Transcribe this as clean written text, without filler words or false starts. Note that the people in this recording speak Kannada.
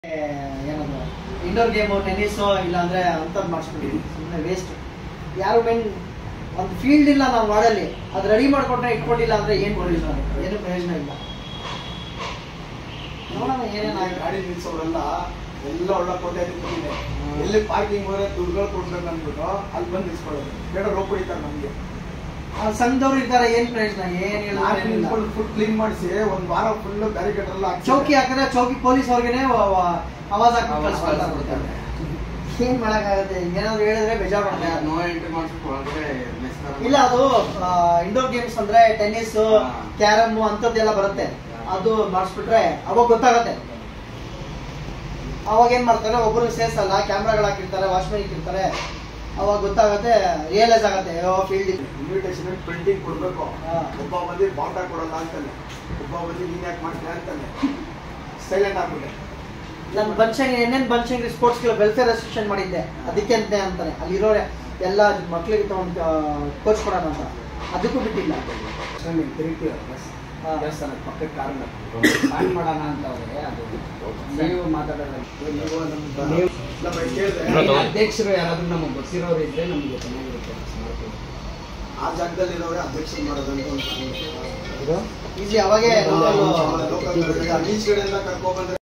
ಏನದು ಇಂಡೋರ್ ಗೇಮು ಟೆನ್ನಿಸು ಇಲ್ಲಾಂದರೆ ಅಂಥದ್ದು ಮಾಡಿಸ್ಬಿಟ್ಟಿದ್ವಿ. ಸುಮ್ಮನೆ ವೇಸ್ಟ್. ಯಾರು ಮೇನ್ ಒಂದು ಫೀಲ್ಡ್ ಇಲ್ಲ ನಾವು ಮಾಡಲ್ಲಿ, ಅದು ರೆಡಿ ಮಾಡಿಕೊಟ್ರೆ ಇಟ್ಕೊಂಡಿಲ್ಲ ಅಂದರೆ ಏನು ಪ್ರಯೋಜನ, ಏನು ಪ್ರಯೋಜನ ಇಲ್ಲ. ನೋಡೋಣ ಏನೇನಾಗಿ ಗಾಡಿ ನಿಲ್ಸೋರೆಲ್ಲ ಎಲ್ಲ ಒಳ್ಳೆ ಕೋಟೆ ನಿಂತಿದೆ. ಎಲ್ಲಿ ಪಾರ್ಕಿಂಗ್ ಹೋದ್ರೆ ದುಡ್ಡುಗಳು ಕೊಡ್ಬೇಕು ಅಂದ್ಬಿಟ್ಟು ಅಲ್ಲಿ ಬಂದು ನಿಲ್ಸ್ಕೊಳ್ಳೋದು. ಬೇಡ ರೋಪ್ ಹೊಡಿತಾರೆ ನಮಗೆ. ಸಂಘದವ್ರು ಇರ್ತಾರೆ, ಏನು ಪ್ರಯೋಜನ, ಏನಿಲ್ಲ. ಫುಲ್ ಕ್ಲೀನ್ ಮಾಡಿಸಿ ಒಂದು ವಾರ ಫುಲ್ ಬ್ಯಾರಿಕೇಡ್ ಎಲ್ಲ ಚೌಕಿ ಹಾಕಿದ್ರೆ ಚೌಕಿ ಪೊಲೀಸ್ ಅವ್ರಿಗೇನೆ ಆವಾಜ್ ಹಾಕಿ ಕಳಿಸ್ಕೊಳ್ತಾರೆ. ಏನ್ ಮಾಡಕ್ಕಾಗತ್ತೆ, ಏನಾದ್ರು ಹೇಳಿದ್ರೆ ಬೇಜಾರು ಮಾಡ್ತಾರೆ. ನೋ ಎಂಟ್ರಿ ಮಾಡಿಸ್ಕೊಳ್ಳೋದ್ರೆ ಇಲ್ಲ, ಅದು ಇಂಡೋರ್ ಗೇಮ್ಸ್ ಅಂದ್ರೆ ಟೆನ್ನಿಸ್, ಕ್ಯಾರಮ್ ಅಂತದ್ದೆಲ್ಲ ಬರುತ್ತೆ. ಅದು ಮಾಡಿಸ್ಬಿಟ್ರೆ ಅವಾಗ ಗೊತ್ತಾಗತ್ತೆ. ಅವಾಗ ಏನ್ ಮಾಡ್ತಾರೆ, ಒಬ್ಬರು ಸೇರ್ಸಲ್ಲ, ಕ್ಯಾಮ್ರಾಗಳು ಹಾಕಿರ್ತಾರೆ, ವಾಚ್ಮೆನ್ ಇಟ್ಟಿರ್ತಾರೆ. ಅವಾಗ ಗೊತ್ತಾಗತ್ತೆ, ರಿಯಲೈಸ್ ಆಗತ್ತೆ ಫೀಲ್ಡ್ ಇನ್ವಿಟೇಷನ್ ಪ್ರಿಂಟಿಂಗ್ ಕೊಡ್ಬೇಕು. ಒಬ್ಬ ಬಂದು ಬಾಂಡ್ ಕೊಡಲ್ಲ ಅಂತಾನೆ, ಒಬ್ಬ ಬಂದು ನೀನ್ ಯಾಕೆ ಮಾಡ್ತೀಯ ಅಂತಾನೆ ಸೈಲೆಂಟ್ ಆಗ್ಬಿಟ್ಟೆ. ನಾನು Banashankari Banashankari sports welfare association ಮಾಡಿದ್ದೆ, ಅದಕ್ಕೆ ಅಂತಾನೆ ಅಲ್ಲಿರೋ ಎಲ್ಲ ಮಕ್ಳಿಗೆ ತಗೊಂಡು ಕೋಚ್ ಕೊಡೋಣ ಅಂತ. ಅದಕ್ಕೂ ಬಿಟ್ಟಿಲ್ಲ. ತಿರುಗ್ತೀವಿ ಬಸ್ ದೇವಸ್ಥಾನದ ಪಕ್ಕದ ಕಾರಣ ಸ್ಟಾರ್ಟ್ ಮಾಡೋಣ ಅಂತ ಅವ್ರೆ. ಅದು ನೀವು ಮಾತಾಡೋದು, ಅಧ್ಯಕ್ಷರು ಯಾರಾದ್ರೂ ನಮಗೆ ಗೊತ್ತಿರೋರು ಇದ್ರೆ ನಮಗೆ ಚೆನ್ನಾಗಿರುತ್ತೆ. ಆ ಜಾಗದಲ್ಲಿ ಇರೋರೆ ಅಧ್ಯಕ್ಷರು ಮಾಡೋದಂತ ಒಂದು ಈಸಿ. ಅವಾಗೇ ಬೀಚ್ ಕಡೆಯಿಂದ ಕರ್ಕೊಂಡ್ಬಂದ್ರೆ